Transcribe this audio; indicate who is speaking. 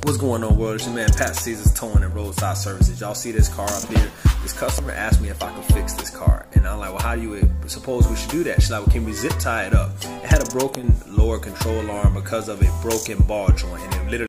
Speaker 1: What's going on, world? It's your man Pat Seasall's Towing and Roadside Services. Y'all see this car up here? This customer asked me if I could fix this car, and I'm like, well, how do you suppose we should do that? She's like, well, can we zip tie it up? It had a broken lower control arm because of a broken ball joint, and it literally